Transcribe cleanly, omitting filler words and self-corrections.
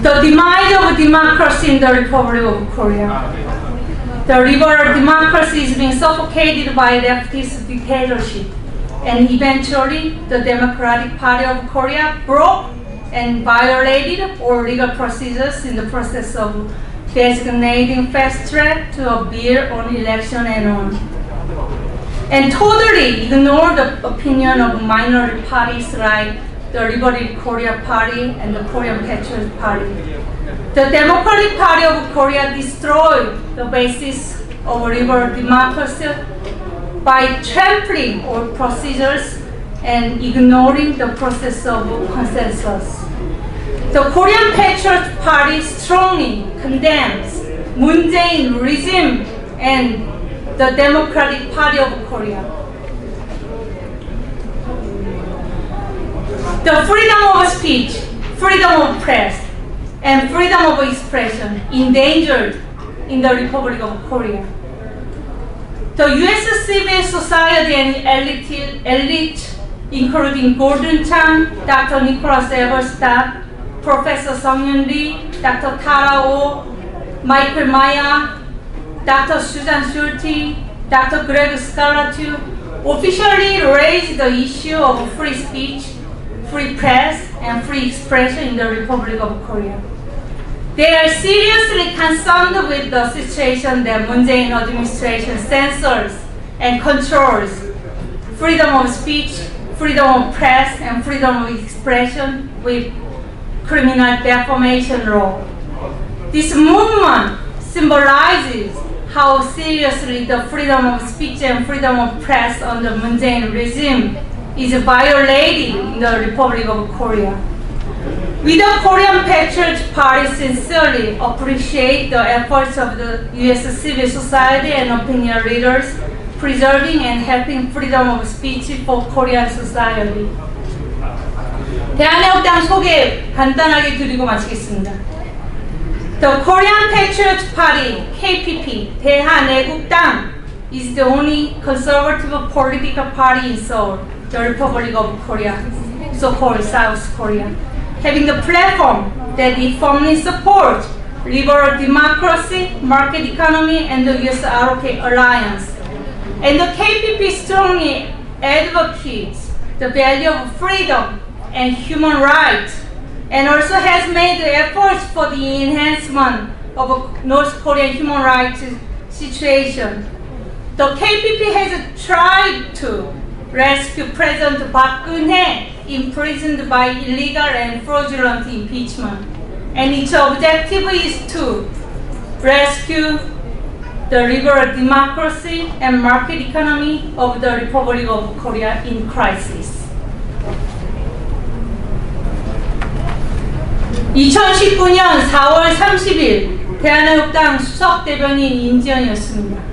The demise of democracy in the Republic of Korea. The liberal democracy is being suffocated by leftist dictatorship, and eventually the Democratic Party of Korea broke and violated all legal procedures in the process of designating fast track to a bill on election and on, and totally ignored the opinion of minority parties like the Liberal Korea Party and the Korean Patriot Party. The Democratic Party of Korea destroyed the basis of liberal democracy by trampling all procedures and ignoring the process of consensus. The Korean Patriot Party strongly condemns Moon Jae-in regime and the Democratic Party of Korea. The freedom of speech, freedom of press, and freedom of expression endangered in the Republic of Korea. The U.S. civil society and elite, including Gordon Chang, Dr. Nicholas Eberstadt, Professor Sung-Yun Lee, Dr. Tara Oh, Michael Maya, Dr. Susan Schulte, Dr. Greg Scarlatti, officially raised the issue of free speech, free press, and free expression in the Republic of Korea. They are seriously concerned with the situation that Moon Jae-in administration censors and controls freedom of speech, freedom of press, and freedom of expression with criminal defamation law. This movement symbolizes how seriously the freedom of speech and freedom of press under Moon Jae-in regime is violated in the Republic of Korea. We, the Korean Patriot Party, sincerely appreciate the efforts of the U.S. civil society and opinion leaders preserving and helping freedom of speech for Korean society. 대한애국당 소개 간단하게 드리고 마치겠습니다. The Korean Patriot Party, KPP, 대한애국당, is the only conservative political party in Seoul, the Republic of Korea, so-called South Korea, having the platform that it firmly supports liberal democracy, market economy, and the US-ROK alliance. And the KPP strongly advocates the value of freedom and human rights, and also has made efforts for the enhancement of North Korean human rights situation. The KPP has tried to rescue President Park Geun-hye, imprisoned by illegal and fraudulent impeachment. And its objective is to rescue the liberal democracy and market economy of the Republic of Korea in crisis. 2019년 4월 30일 대한애국당 수석대변인 임지연이었습니다.